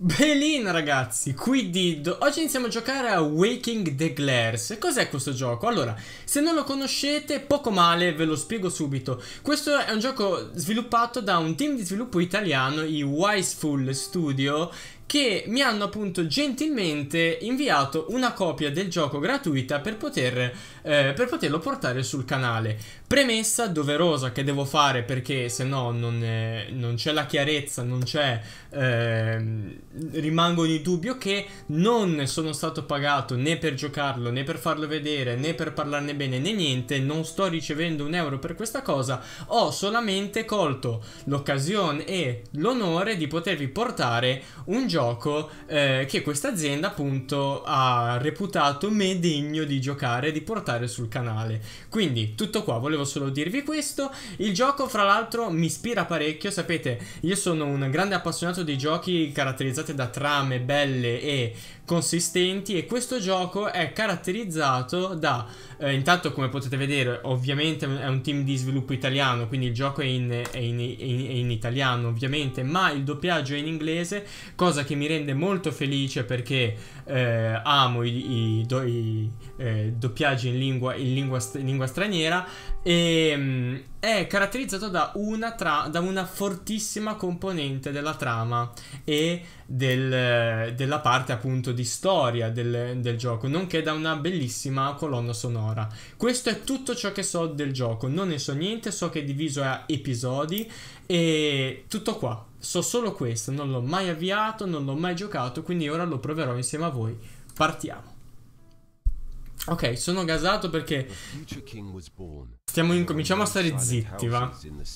Belin ragazzi, qui Diddo. Oggi iniziamo a giocare a Waking the Glares. E cos'è questo gioco? Allora, se non lo conoscete, poco male, ve lo spiego subito. Questo è un gioco sviluppato da un team di sviluppo italiano, i Wiseful Studio, che mi hanno appunto gentilmente inviato una copia del gioco gratuita per poterlo portare sul canale. Premessa doverosa che devo fare, perché se no non c'è la chiarezza, non c'è rimangono i dubbi, che non sono stato pagato né per giocarlo, né per farlo vedere, né per parlarne bene, né niente. Non sto ricevendo un euro per questa cosa. Ho solamente colto l'occasione e l'onore di potervi portare un gioco che questa azienda appunto ha reputato me degno di giocare e di portare sul canale. Quindi tutto qua, volevo solo dirvi questo. Il gioco fra l'altro mi ispira parecchio. Sapete, io sono un grande appassionato di giochi caratterizzati da trame belle e consistenti, e questo gioco è caratterizzato da intanto, come potete vedere, ovviamente è un team di sviluppo italiano, quindi il gioco è in italiano ovviamente, ma il doppiaggio è in inglese, cosa che mi rende molto felice, perché amo i doppiaggi in lingua straniera. E è caratterizzato da una fortissima componente della trama e della parte appunto di storia del gioco, nonché da una bellissima colonna sonora. Questo è tutto ciò che so del gioco, non ne so niente, so che è diviso a episodi e tutto qua. So solo questo, non l'ho mai avviato, non l'ho mai giocato, quindi ora lo proverò insieme a voi. Partiamo. Ok, sono gasato perché cominciamo a stare zitti, va?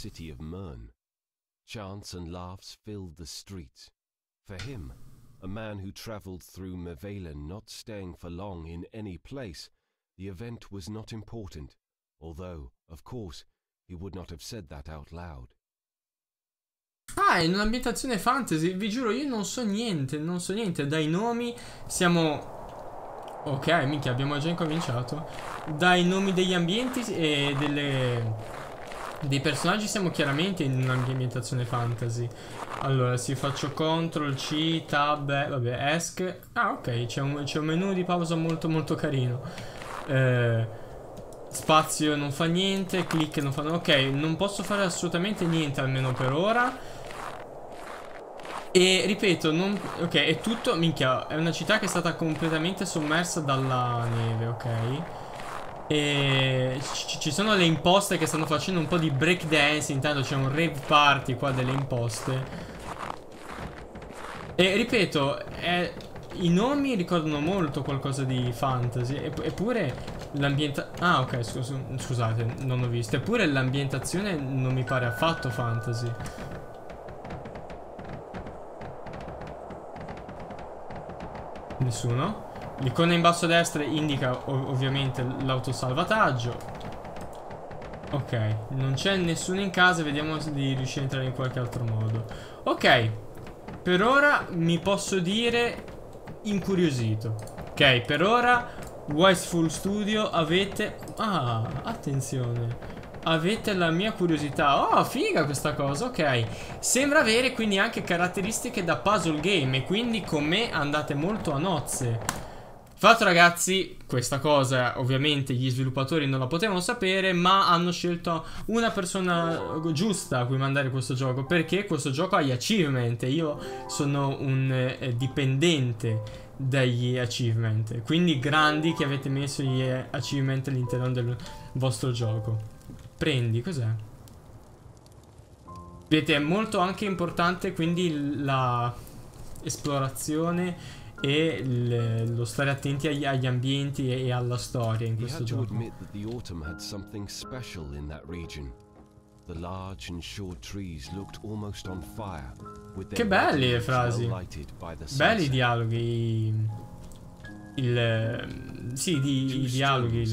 Chants and laughs filled the streets. For him, a man who traveled through Mevalen, not staying for long in any place, the event was not important, although, of course, he would not have said that out loud. Ah, è in un'ambientazione fantasy, vi giuro, io non so niente, dai nomi siamo... Ok, minchia, abbiamo già incominciato. Dai nomi degli ambienti e dei personaggi siamo chiaramente in un'ambientazione fantasy. Allora, se faccio CTRL C, Tab, vabbè, ESC. Ah, ok, c'è un menu di pausa molto molto carino. Spazio non fa niente, clic non fa... Ok, non posso fare assolutamente niente, almeno per ora. E ripeto, ok, è tutto, minchia, è una città che è stata completamente sommersa dalla neve, ok? E ci sono le imposte che stanno facendo un po' di breakdance. Intanto c'è un rave party qua delle imposte. E ripeto, i nomi ricordano molto qualcosa di fantasy. Eppure l'ambientazione... Ah, ok, scusate, non ho visto. Eppure l'ambientazione non mi pare affatto fantasy. Nessuno. L'icona in basso a destra indica ovviamente l'autosalvataggio. Ok, non c'è nessuno in casa. Vediamo di riuscire a entrare in qualche altro modo. Ok, per ora mi posso dire incuriosito. Ok, per ora Wiseful Studio avete... Ah, attenzione, avete la mia curiosità. Oh, figa questa cosa, ok. Sembra avere quindi anche caratteristiche da puzzle game, e quindi con me andate molto a nozze. Fatto ragazzi, questa cosa ovviamente gli sviluppatori non la potevano sapere, ma hanno scelto una persona giusta a cui mandare questo gioco, perché questo gioco ha gli achievement e io sono un dipendente dagli achievement, quindi grandi che avete messo gli achievement all'interno del vostro gioco. Prendi, cos'è? Vedete, è molto anche importante quindi la esplorazione e lo stare attenti agli ambienti e alla storia in questo gioco. Che belli le frasi. Belli i dialoghi. Sì, i dialoghi,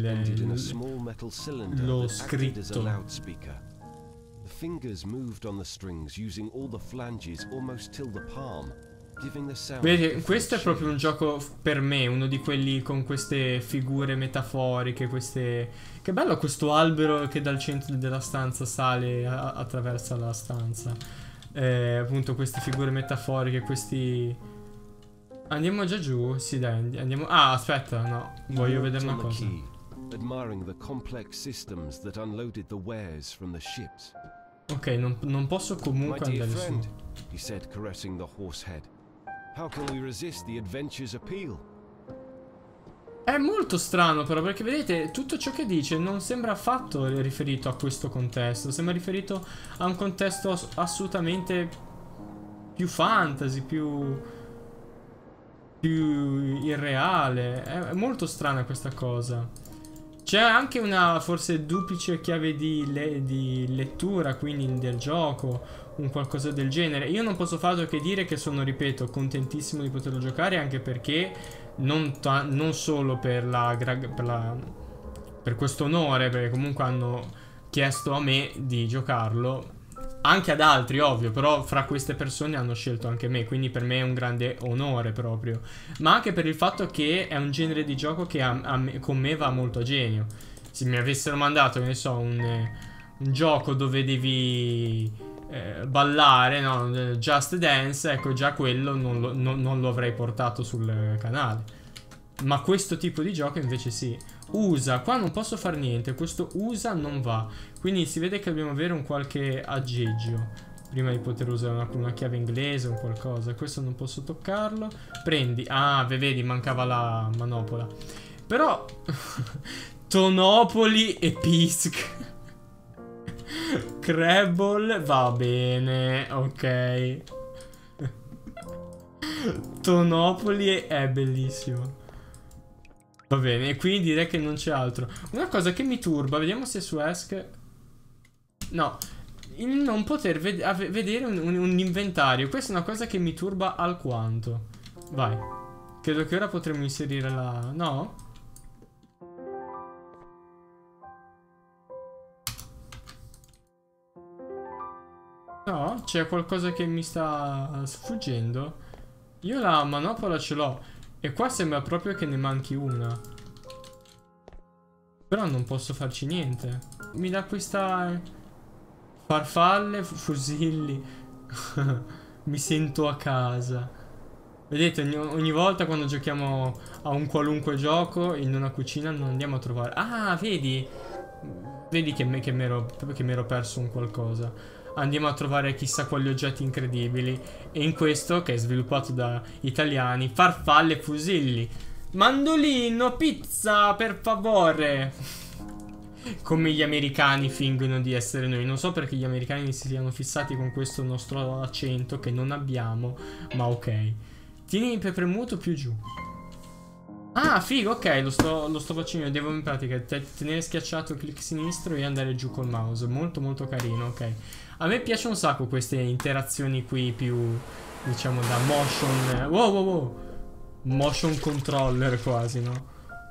lo scritto. The fingers moved on the strings using all the flanges almost till the palm. Vedete, questo è proprio un gioco per me, uno di quelli con queste figure metaforiche, queste... Che bello questo albero che dal centro della stanza sale attraverso la stanza. Appunto queste figure metaforiche, questi Andiamo già giù? Sì, dai, andiamo. Ah, aspetta, no. Voglio vedere una cosa. Admiring the complex systems that unloaded the wares from the ships. Ok, non posso comunque andare su. He said, caressing the horse head. How can we resist the adventure's appeal? È molto strano però, perché vedete, tutto ciò che dice non sembra affatto riferito a questo contesto. Sembra riferito a un contesto assolutamente più fantasy, più irreale. È molto strana questa cosa. C'è anche una forse duplice chiave di lettura, quindi del gioco, un qualcosa del genere. Io non posso fare altro che dire che sono, ripeto, contentissimo di poterlo giocare, anche perché non solo per questo onore, perché comunque hanno chiesto a me di giocarlo, anche ad altri ovvio, però fra queste persone hanno scelto anche me, quindi per me è un grande onore proprio, ma anche per il fatto che è un genere di gioco che con me va molto a genio. Se mi avessero mandato, che ne so, un gioco dove devi ballare, no? Just Dance, ecco, già quello non lo avrei portato sul canale. Ma questo tipo di gioco invece sì. USA, qua non posso fare niente, questo USA non va. Quindi si vede che dobbiamo avere un qualche aggeggio prima di poter usare una chiave inglese o qualcosa. Questo non posso toccarlo. Prendi, ah, vedi, mancava la manopola. Però Tonopoli e Pisk Crabble va bene, ok. Tonopoli è bellissimo. Va bene, e quindi direi che non c'è altro. Una cosa che mi turba, vediamo se su ESC. No, il non poter vedere un inventario. Questa è una cosa che mi turba alquanto. Vai. Credo che ora potremmo inserire la... No? No? C'è qualcosa che mi sta sfuggendo? Io la manopola ce l'ho. E qua sembra proprio che ne manchi una. Però non posso farci niente. Mi dà questa... farfalle, fusilli. Mi sento a casa. Vedete, ogni volta quando giochiamo a un qualunque gioco in una cucina non andiamo a trovare... Ah, vedi? Vedi che mi ero perso un qualcosa. Andiamo a trovare chissà quali oggetti incredibili. E in questo, che è sviluppato da italiani, farfalle e fusilli. Mandolino, pizza, per favore. Come gli americani fingono di essere noi. Non so perché gli americani si siano fissati con questo nostro accento che non abbiamo, ma ok. Tieni premuto più giù. Ah, figo, ok, lo sto facendo. Devo in pratica tenere schiacciato il clic sinistro e andare giù col mouse. Molto molto carino, ok. A me piace un sacco queste interazioni qui più, diciamo, da motion. Wow, wow, wow. Motion controller quasi, no?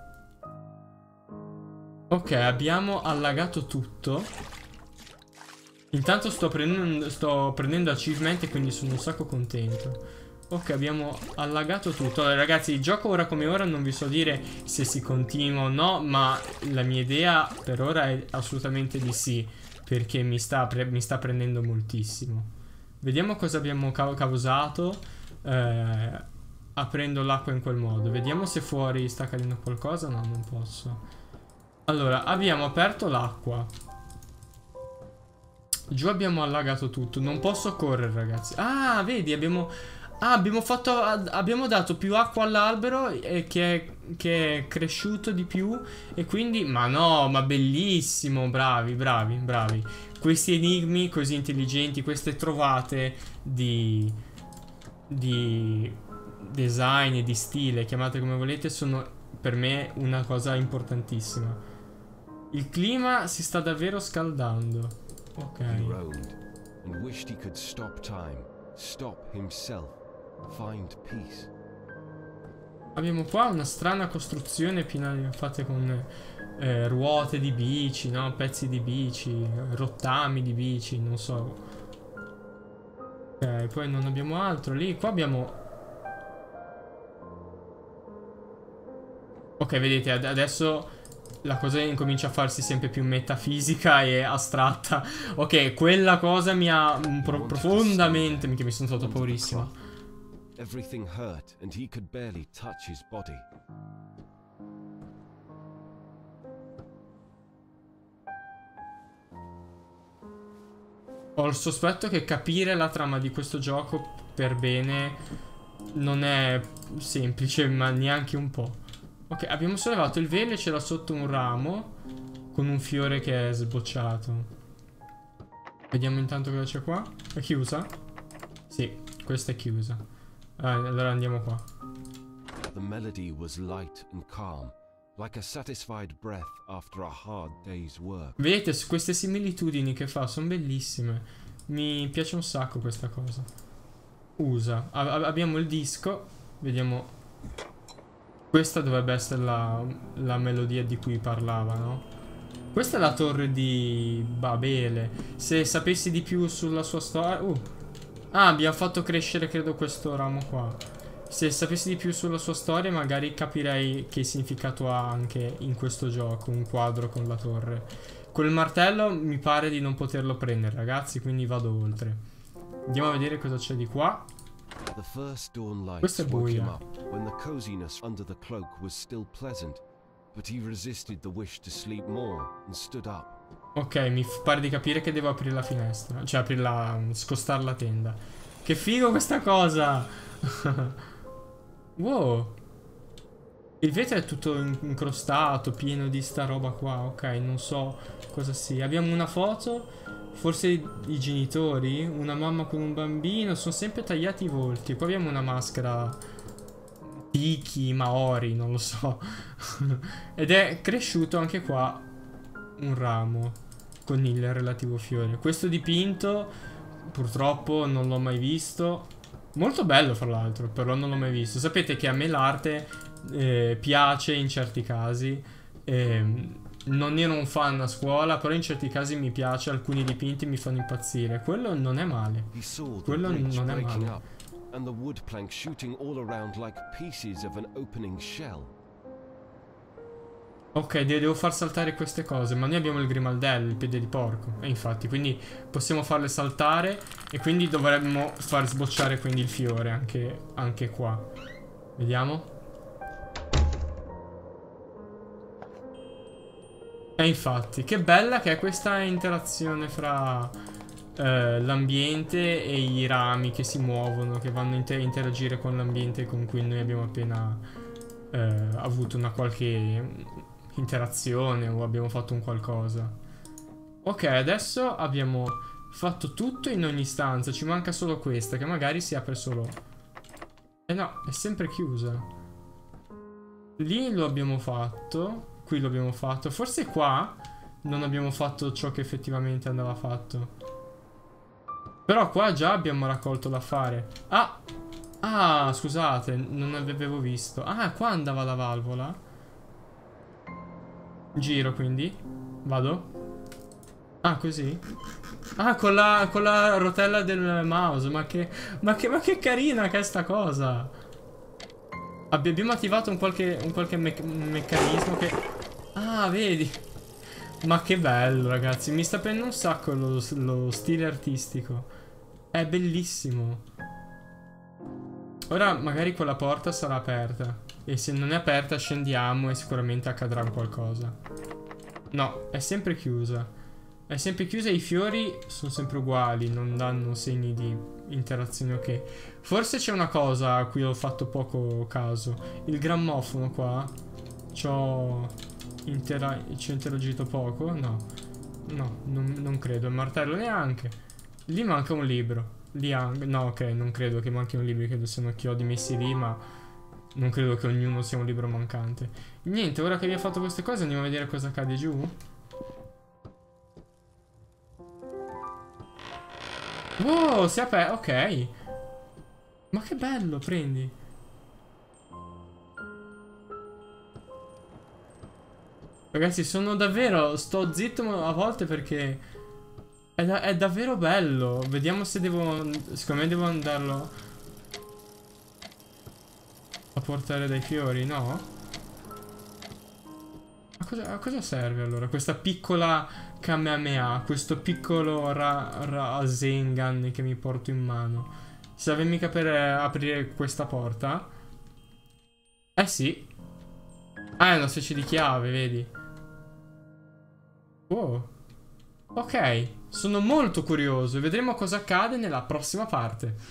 Ok, abbiamo allagato tutto. Intanto sto prendendo achievement e quindi sono un sacco contento. Ok, abbiamo allagato tutto. Allora ragazzi, il gioco ora come ora non vi so dire se si continua o no, ma la mia idea per ora è assolutamente di sì, perché mi sta prendendo moltissimo. Vediamo cosa abbiamo causato aprendo l'acqua in quel modo. Vediamo se fuori sta cadendo qualcosa. No, non posso. Allora, abbiamo aperto l'acqua. Giù abbiamo allagato tutto. Non posso correre ragazzi. Ah, vedi, abbiamo dato più acqua all'albero che è cresciuto di più. E quindi, ma no, ma bellissimo. Bravi, bravi, bravi. Questi enigmi così intelligenti, queste trovate di design e di stile, chiamate come volete, sono per me una cosa importantissima. Il clima si sta davvero scaldando. Ok. He roamed and wished he could stop time, stop himself, find peace. Abbiamo qua una strana costruzione fatta con ruote di bici, no? Pezzi di bici, rottami di bici, non so. Ok, poi non abbiamo altro lì. Qua abbiamo... Ok, vedete, adesso la cosa incomincia a farsi sempre più metafisica e astratta. Ok, quella cosa mi ha profondamente... Minchia, mi sono stato paurissimo. Everything hurt and he could barely touch his body. Ho il sospetto che capire la trama di questo gioco per bene non è semplice, ma neanche un po'. Ok, abbiamo sollevato il velo e c'era sotto un ramo con un fiore che è sbocciato. Vediamo intanto cosa c'è qua. È chiusa? Sì, questa è chiusa. Allora andiamo qua. The melody was light and calm, like a satisfied breath after a hard day's work. Vedete, su queste similitudini che fa sono bellissime. Mi piace un sacco questa cosa. Usa. Abbiamo il disco. Vediamo. Questa dovrebbe essere la melodia di cui parlava, no? Questa è la torre di Babele. Se sapessi di più sulla sua storia... Ah, abbiamo fatto crescere, credo, questo ramo qua. Se sapessi di più sulla sua storia, magari capirei che significato ha anche in questo gioco un quadro con la torre. Col martello mi pare di non poterlo prendere, ragazzi, quindi vado oltre. Andiamo a vedere cosa c'è di qua. Questa è buia. When the coziness under the cloak was still pleasant, but he resisted the wish to sleep more and stood up. Ok, mi pare di capire che devo aprire la finestra. Cioè scostare la tenda. Che figo questa cosa. Wow. Il vetro è tutto incrostato, pieno di sta roba qua. Ok, non so cosa sia. Abbiamo una foto. Forse i genitori. Una mamma con un bambino. Sono sempre tagliati i volti. Qua abbiamo una maschera Tiki, Maori, non lo so. Ed è cresciuto anche qua un ramo con il relativo fiore. Questo dipinto purtroppo non l'ho mai visto. Molto bello fra l'altro, però non l'ho mai visto. Sapete che a me l'arte piace in certi casi. Non ero un fan a scuola, però in certi casi mi piace. Alcuni dipinti mi fanno impazzire. Quello non è male. Quello non è male. And the wood plank shooting all around like pieces of an opening shell. Ok, devo far saltare queste cose, ma noi abbiamo il grimaldello, il piede di porco. E infatti, quindi possiamo farle saltare e quindi dovremmo far sbocciare quindi il fiore anche qua. Vediamo. E infatti, che bella che è questa interazione fra l'ambiente e i rami che si muovono, che vanno a interagire con l'ambiente con cui noi abbiamo appena avuto una qualche interazione o abbiamo fatto un qualcosa. Ok, adesso abbiamo fatto tutto in ogni stanza. Ci manca solo questa, che magari si apre solo. Eh no, è sempre chiusa. Lì lo abbiamo fatto. Qui lo abbiamo fatto. Forse qua non abbiamo fatto ciò che effettivamente andava fatto. Però qua già abbiamo raccolto l'affare. Ah, scusate, non avevo visto. Ah, qua andava la valvola. Giro quindi. Vado. Ah, così. Ah, con la rotella del mouse. Ma che carina che è sta cosa. Abbiamo attivato un qualche meccanismo che... Ah, vedi. Ma che bello, ragazzi. Mi sta prendendo un sacco lo stile artistico. È bellissimo. Ora magari quella porta sarà aperta. E se non è aperta scendiamo e sicuramente accadrà qualcosa. No, è sempre chiusa. È sempre chiusa e i fiori sono sempre uguali. Non danno segni di interazione, ok. Forse c'è una cosa a cui ho fatto poco caso. Il grammofono qua. Ci ho interagito poco. No. No, non credo. Il martello neanche. Lì manca un libro. Lì anche. No, ok, non credo che manchi un libro. Credo siano chiodi messi lì, ma non credo che ognuno sia un libro mancante. Niente, ora che abbiamo fatto queste cose andiamo a vedere cosa accade giù. Wow, si apre. Ok. Ma che bello, prendi. Ragazzi, sono davvero... Sto zitto a volte perché... È davvero bello. Vediamo se devo... Secondo me devo andarlo a portare dai fiori, no? A cosa serve allora? Questa piccola Kamehameha. Questo piccolo Rasengan che mi porto in mano. serve mica per aprire questa porta. Eh sì. Ah, è una specie di chiave, vedi. Oh. Ok, sono molto curioso e vedremo cosa accade nella prossima parte.